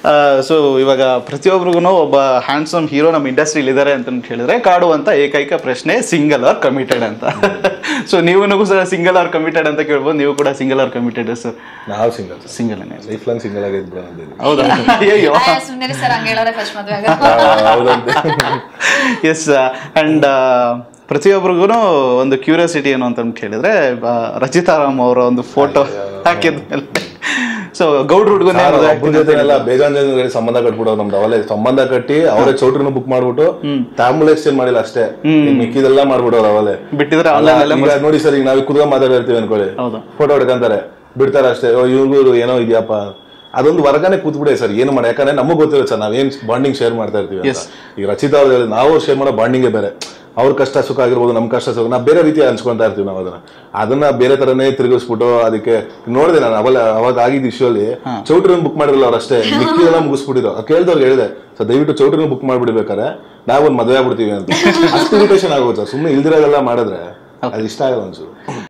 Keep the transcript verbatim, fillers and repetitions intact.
So ಇವಾಗ ಪ್ರತಿಯೊಬ್ಬರಿಗೂ ಒಬ್ಬ ಹ್ಯಾಂಡ್ಸಮ್ ಹೀರೋ ನಮ್ಮ ಇಂಡಸ್ಟ್ರಿಲಿ ಇದ್ದಾರೆ ಅಂತ ಹೇಳಿದ್ರೆ ಕಾಡುವಂತ ಏಕೈಕ ಪ್ರಶ್ನೆ ಸಿಂಗಲ್ ಆರ್ ಕಮಿಟೆಡ್ ಅಂತ. ಸೊ ನೀವು ಸಹ ಸಿಂಗಲ್ ಆರ್ ಕಮಿಟೆಡ್ ಅಂತ ಕೇಳ್ಬೋದು, ನೀವು ಕೂಡ ಸಿಂಗಲ್ ಆರ್ ಕಮಿಟೆಡ್? ಸರ್ ನಾವು single single life long single ಆಗಿದ್ದು. ಹೌದಾ? ಎಸ್. ಅಂಡ್ ಪ್ರತಿಯೊಬ್ಬರಿಗೂ ಒಂದು ಕ್ಯೂರಿಯಾಸಿಟಿ ಏನು ಅಂತ ಹೇಳಿದ್ರೆ, ರಚಿತಾರಾಮ್ ಅವರ ಒಂದು ಫೋಟೋ ಹಾಕಿದ್ಮೇಲೆ ಸೊ ಗೌಡ್ರ ಹುಡುಗನೇ ಬೇಜಾನ್ ಜನ ಸಂಬಂಧ ಕಟ್ಬಿಡೋ ನಮ್ದು ಅವಲೇ ಸಂಬಂಧ ಕಟ್ಟಿ ಅವರೇ ಚೌಟ್ರಿನ ಬುಕ್ ಮಾಡ್ಬಿಟ್ಟು ತಾಂಬೂಲ ಎಕ್ಸ್ಚೇಂಜ್ ಮಾಡಿಲ್ಲ ಅಷ್ಟೇ, ಮಿಕ್ಕಿದೆಲ್ಲ ಮಾಡ್ಬಿಡೋರು ಅವಲೇ ಬಿಟ್ಟಿದ್ರೆ. ನೋಡಿ ಸರ್, ಈಗ ನಾವ್ ಕುತ್ಕೊಂಡ್ ಮಾತಾಡಿರ್ತೀವಿ ಅನ್ಕೊಳ್ಳಿ, ಫೋಟೋ ಹೊಡ್ಕಂತಾರೆ ಬಿಡ್ತಾರೆ ಅಷ್ಟೇ, ಇವ್ರು ಏನೋ ಇದೆಯಪ್ಪ ಅದೊಂದು ವರ್ಗನೆ ಕೂತ್ಬಿಡೆ ಸರ್. ಏನು ಮಾಡಿ, ಯಾಕಂದ್ರೆ ನಮಗ್ ಗೊತ್ತಿರುತ್ತೆ ಸರ್ ನಾವೇನ್ ಬಾಂಡಿಂಗ್ ಶೇರ್ ಮಾಡ್ತಾ ಇರ್ತೀವಿ. ಈಗ ರಚಿತಾ ಅವ್ರು ಹೇಳಿ ನಾವು ಶೇರ್ ಮಾಡೋ ಬಾಂಡಿಂಗೇ ಬೇರೆ. ಅವ್ರ ಕಷ್ಟ ಸುಖ ಆಗಿರ್ಬೋದು, ನಮ್ ಕಷ್ಟ ಸುಖ ನಾವು ಬೇರೆ ರೀತಿ ಹಂಚ್ಕೊಂತಾ ಇರ್ತೀವಿ. ನಾವು ಅದನ್ನ ಅದನ್ನ ಬೇರೆ ತರನೇ ತಿರುಗಿಸ್ಬಿಟ್ಟು ಅದಕ್ಕೆ ನೋಡಿದೆ ನಾನು ಅವಾಗ ಅವಾಗ ಆಗಿದ್ದ ಇಶ್ಯೂ ಅಲ್ಲಿ ಚೌಟ್ರಿನ ಬುಕ್ ಮಾಡಿರಲ್ಲ ಅವ್ರು ಅಷ್ಟೇ, ಮಿಕ್ಕಿದೆಲ್ಲ ಮುಗಿಸ್ಬಿಟ್ಟಿದ್ರು. ಕೇಳ್ದವ್ರಿಗೆ ಹೇಳಿದೆ ಸರ್ ದಯವಿಟ್ಟು ಚೌಟ್ರಿನ ಬುಕ್ ಮಾಡ್ಬಿಡ್ಬೇಕಾರೆ ನಾವೊಂದು ಮದುವೆ ಆಗ್ಬಿಡ್ತೀವಿ ಅಂತ. ಅಷ್ಟು ಇರಿಟೇಷನ್ ಆಗೋದು ಸರ್. ಸುಮ್ಮನೆ ಇಲ್ದಿರೋದೆಲ್ಲ ಮಾಡಿದ್ರೆ ಅದು ಇಷ್ಟ ಆಗಲ್ಲ ಒಂಚೂರು.